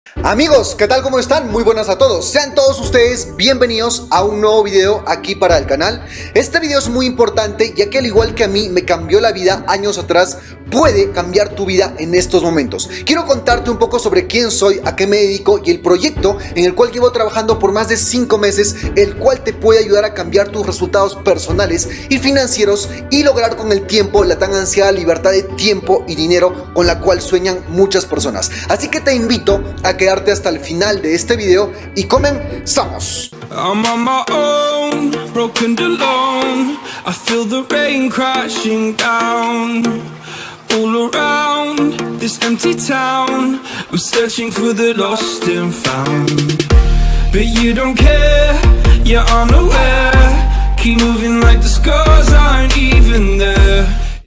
Amigos, ¿qué tal? ¿Cómo están? Muy buenas a todos. Sean todos ustedes bienvenidos a un nuevo video aquí para el canal. Este video es muy importante ya que al igual que a mí me cambió la vida años atrás, puede cambiar tu vida en estos momentos. Quiero contarte un poco sobre quién soy, a qué me dedico y el proyecto en el cual llevo trabajando por más de 5 meses, el cual te puede ayudar a cambiar tus resultados personales y financieros y lograr con el tiempo la tan ansiada libertad de tiempo y dinero con la cual sueñan muchas personas. Así que te invito a quedarte hasta el final de este video y comenzamos. I'm on my own, broken and alone. I feel the rain crashing down all around this empty town. I'm searching for the lost and found, but you don't care, you're unaware. Keep moving like the scars aren't even there.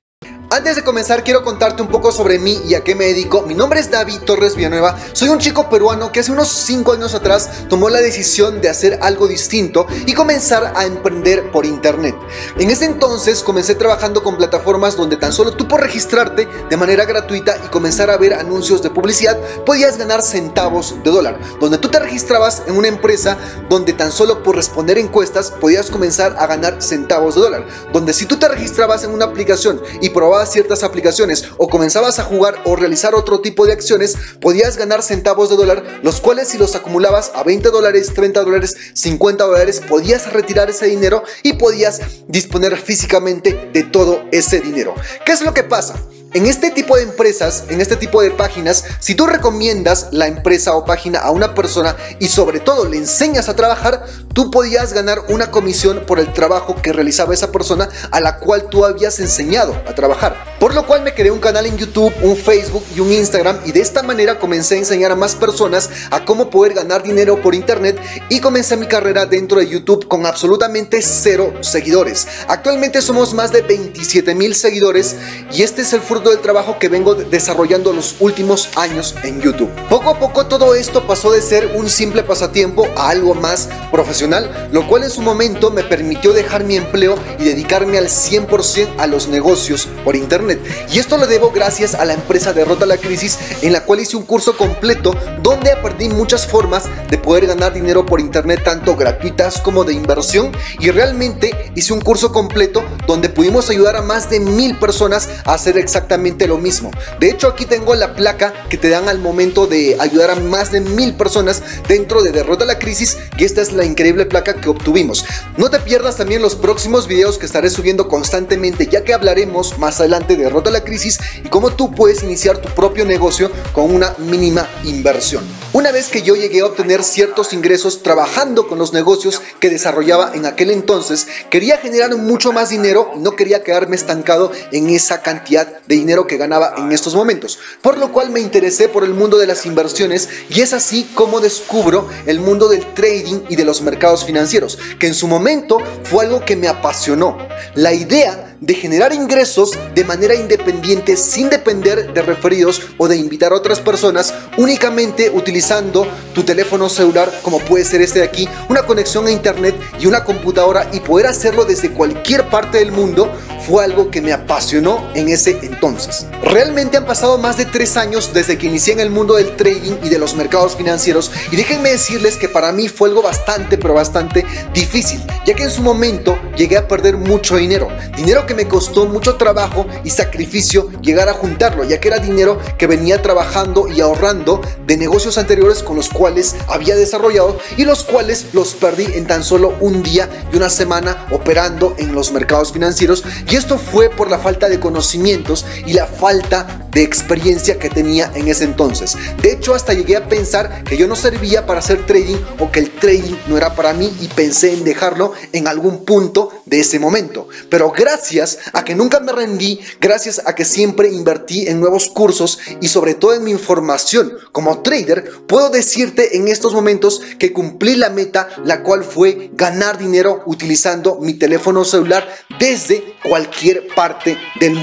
Antes de comenzar quiero contarte un poco sobre mí y a qué me dedico. Mi nombre es David Torres Villanueva, soy un chico peruano que hace unos 5 años atrás tomó la decisión de hacer algo distinto y comenzar a emprender por internet. En ese entonces comencé trabajando con plataformas donde tan solo tú por registrarte de manera gratuita y comenzar a ver anuncios de publicidad podías ganar centavos de dólar, donde tú te registrabas en una empresa donde tan solo por responder encuestas podías comenzar a ganar centavos de dólar, donde si tú te registrabas en una aplicación y probabas ciertas aplicaciones o comenzabas a jugar o realizar otro tipo de acciones, podías ganar centavos de dólar, los cuales si los acumulabas a 20 dólares, 30 dólares, 50 dólares, podías retirar ese dinero y podías disponer físicamente de todo ese dinero. ¿Qué es lo que pasa? En este tipo de empresas, en este tipo de páginas, si tú recomiendas la empresa o página a una persona y sobre todo le enseñas a trabajar, tú podías ganar una comisión por el trabajo que realizaba esa persona a la cual tú habías enseñado a trabajar. Por lo cual me creé un canal en YouTube, un Facebook y un Instagram y de esta manera comencé a enseñar a más personas a cómo poder ganar dinero por internet y comencé mi carrera dentro de YouTube con absolutamente 0 seguidores. Actualmente somos más de 27,000 seguidores y este es el fruto del trabajo que vengo desarrollando los últimos años en YouTube. Poco a poco todo esto pasó de ser un simple pasatiempo a algo más profesional, lo cual en su momento me permitió dejar mi empleo y dedicarme al 100% a los negocios por internet. Y esto lo debo gracias a la empresa Derrota la Crisis, en la cual hice un curso completo donde aprendí muchas formas de poder ganar dinero por internet, tanto gratuitas como de inversión, y realmente hice un curso completo donde pudimos ayudar a más de 1000 personas a hacer exactamente lo mismo. De hecho, aquí tengo la placa que te dan al momento de ayudar a más de 1000 personas dentro de Derrota la Crisis, y esta es la increíble placa que obtuvimos. No te pierdas también los próximos videos que estaré subiendo constantemente, ya que hablaremos más adelante de Derrota la Crisis y cómo tú puedes iniciar tu propio negocio con una mínima inversión. Una vez que yo llegué a obtener ciertos ingresos trabajando con los negocios que desarrollaba en aquel entonces, quería generar mucho más dinero y no quería quedarme estancado en esa cantidad de dinero que ganaba en estos momentos, por lo cual me interesé por el mundo de las inversiones y es así como descubro el mundo del trading y de los mercados financieros, que en su momento fue algo que me apasionó. La idea de generar ingresos de manera independiente sin depender de referidos o de invitar a otras personas, únicamente utilizando tu teléfono celular, como puede ser este de aquí, una conexión a internet y una computadora, y poder hacerlo desde cualquier parte del mundo, fue algo que me apasionó en ese entonces. Realmente han pasado más de 3 años desde que inicié en el mundo del trading y de los mercados financieros, y déjenme decirles que para mí fue algo bastante pero bastante difícil, ya que en su momento llegué a perder mucho dinero que me costó mucho trabajo y sacrificio llegar a juntarlo, ya que era dinero que venía trabajando y ahorrando de negocios anteriores con los cuales había desarrollado y los cuales los perdí en tan solo un día y una semana operando en los mercados financieros, y esto fue por la falta de conocimientos y la falta de experiencia que tenía en ese entonces. De hecho, hasta llegué a pensar que yo no servía para hacer trading o que el trading no era para mí, y pensé en dejarlo en algún punto de ese momento. Pero gracias a que nunca me rendí, gracias a que siempre invertí en nuevos cursos y sobre todo en mi información como trader, puedo decirte en estos momentos que cumplí la meta, la cual fue ganar dinero utilizando mi teléfono celular desde cualquier parte del mundo.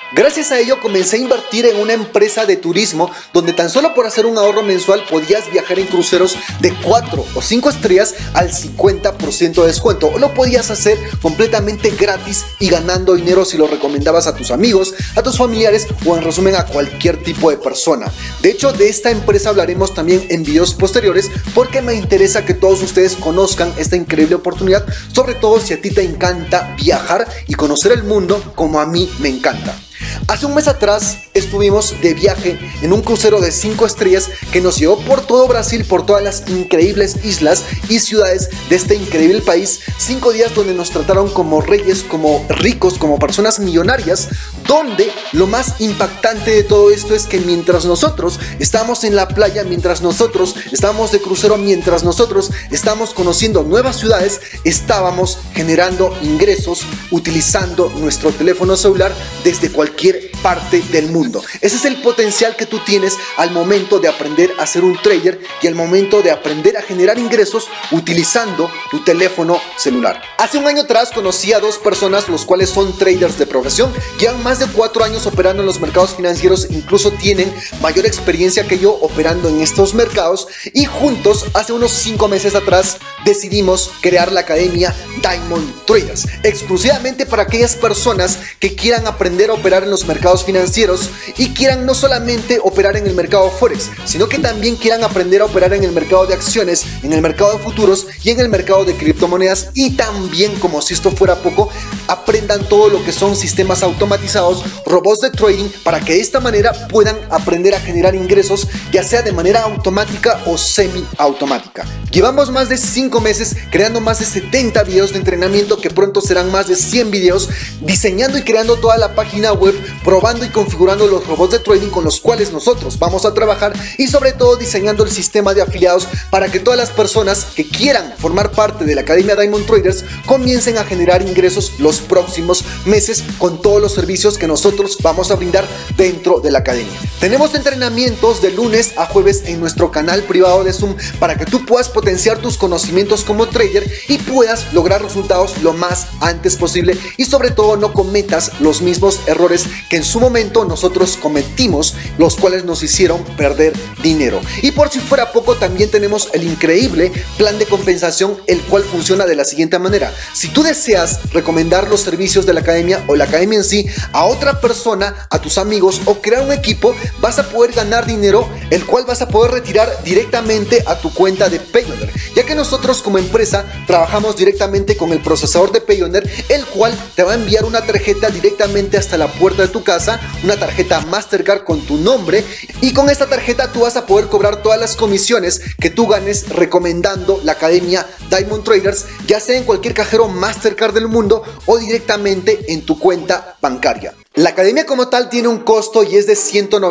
Gracias a ello comencé a invertir en una empresa de turismo donde tan solo por hacer un ahorro mensual podías viajar en cruceros de 4 o 5 estrellas al 50% de descuento, o lo podías hacer completamente gratis y ganando dinero si lo recomendabas a tus amigos, a tus familiares o en resumen a cualquier tipo de persona. De hecho, de esta empresa hablaremos también en videos posteriores porque me interesa que todos ustedes conozcan esta increíble oportunidad, sobre todo si a ti te encanta viajar y conocer el mundo como a mí me encanta. Hace un mes atrás estuvimos de viaje en un crucero de 5 estrellas que nos llevó por todo Brasil, por todas las increíbles islas y ciudades de este increíble país. 5 días donde nos trataron como reyes, como ricos, como personas millonarias, donde lo más impactante de todo esto es que mientras nosotros estábamos en la playa, mientras nosotros estábamos de crucero, mientras nosotros estábamos conociendo nuevas ciudades, estábamos generando ingresos utilizando nuestro teléfono celular desde cualquier parte del mundo. Ese es el potencial que tú tienes al momento de aprender a ser un trader y al momento de aprender a generar ingresos utilizando tu teléfono celular. Hace un año atrás conocí a 2 personas, los cuales son traders de profesión, llevan más de 4 años operando en los mercados financieros, incluso tienen mayor experiencia que yo operando en estos mercados, y juntos hace unos 5 meses atrás decidimos crear la academia Diamond Traders, exclusivamente para aquellas personas que quieran aprender a operar en los mercados financieros y quieran no solamente operar en el mercado Forex, sino que también quieran aprender a operar en el mercado de acciones, en el mercado de futuros y en el mercado de criptomonedas, y también, como si esto fuera poco, aprendan todo lo que son sistemas automatizados, robots de trading, para que de esta manera puedan aprender a generar ingresos, ya sea de manera automática o semiautomática. Llevamos más de 5 meses creando más de 70 videos de entrenamiento, que pronto serán más de 100 videos, diseñando y creando toda la página web, probando y configurando los robots de trading con los cuales nosotros vamos a trabajar, y sobre todo diseñando el sistema de afiliados para que todas las personas que quieran formar parte de la Academia Diamond Traders comiencen a generar ingresos los próximos meses con todos los servicios que nosotros vamos a brindar dentro de la academia. Tenemos entrenamientos de lunes a jueves en nuestro canal privado de Zoom para que tú puedas potenciar tus conocimientos como trader y puedas lograr resultados lo más antes posible, y sobre todo no cometas los mismos errores que en su momento nosotros cometimos, los cuales nos hicieron perder dinero. Y por si fuera poco, también tenemos el increíble plan de compensación, el cual funciona de la siguiente manera: si tú deseas recomendar los servicios de la academia o la academia en sí a otra persona, a tus amigos, o crear un equipo, vas a poder ganar dinero, el cual vas a poder retirar directamente a tu cuenta de Payoneer, ya que nosotros como empresa trabajamos directamente con el procesador de Payoneer, el cual te va a enviar una tarjeta directamente hasta la puerta de tu casa, una tarjeta Mastercard con tu nombre, y con esta tarjeta tú vas a poder cobrar todas las comisiones que tú ganes recomendando la academia Diamond Traders, ya sea en cualquier cajero Mastercard del mundo o directamente en tu cuenta bancaria. La academia como tal tiene un costo y es de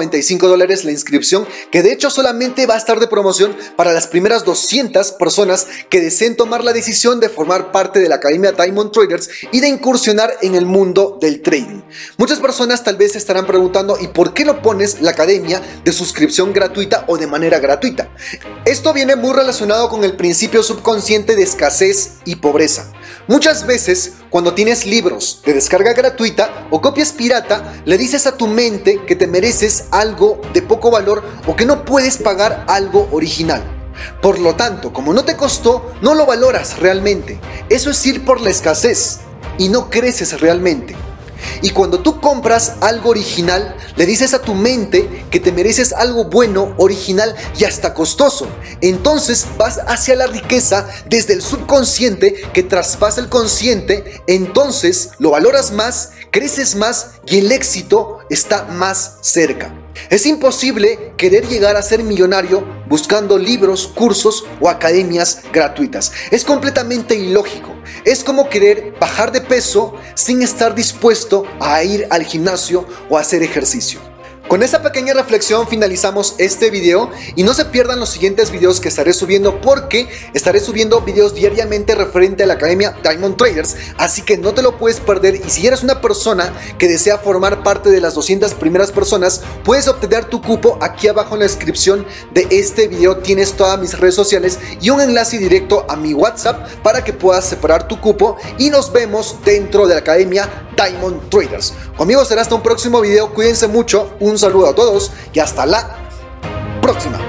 $195 la inscripción, que de hecho solamente va a estar de promoción para las primeras 200 personas que deseen tomar la decisión de formar parte de la academia Diamond Traders y de incursionar en el mundo del trading. Muchas personas tal vez se estarán preguntando: ¿y por qué no pones la academia de suscripción gratuita o de manera gratuita? Esto viene muy relacionado con el principio subconsciente de escasez y pobreza. Muchas veces, cuando tienes libros de descarga gratuita o copias pirata, le dices a tu mente que te mereces algo de poco valor o que no puedes pagar algo original. Por lo tanto, como no te costó, no lo valoras realmente. Eso es ir por la escasez y no creces realmente. Y cuando tú compras algo original, le dices a tu mente que te mereces algo bueno, original y hasta costoso. Entonces vas hacia la riqueza desde el subconsciente que traspasa el consciente. Entonces lo valoras más, creces más y el éxito está más cerca. Es imposible querer llegar a ser millonario buscando libros, cursos o academias gratuitas. Es completamente ilógico. Es como querer bajar de peso sin estar dispuesto a ir al gimnasio o a hacer ejercicio. Con esta pequeña reflexión finalizamos este video y no se pierdan los siguientes videos que estaré subiendo, porque estaré subiendo videos diariamente referente a la academia Diamond Traders, así que no te lo puedes perder. Y si eres una persona que desea formar parte de las 200 primeras personas, puedes obtener tu cupo. Aquí abajo en la descripción de este video tienes todas mis redes sociales y un enlace directo a mi WhatsApp para que puedas separar tu cupo, y nos vemos dentro de la academia Diamond Traders. Conmigo será hasta un próximo video, cuídense mucho, un saludo a todos y hasta la próxima.